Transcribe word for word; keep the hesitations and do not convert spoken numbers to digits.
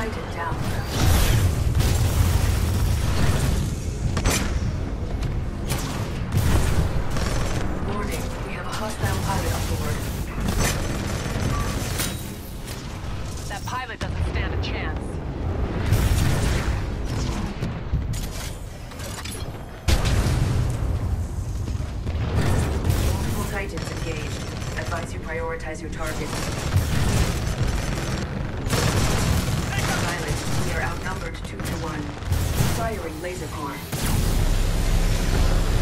Titan down. Warning, we have a hostile pilot on board. That pilot doesn't stand a chance. Multiple Titans engaged. Advise you prioritize your targets. Pilot, we are outnumbered two to one. Firing laser core.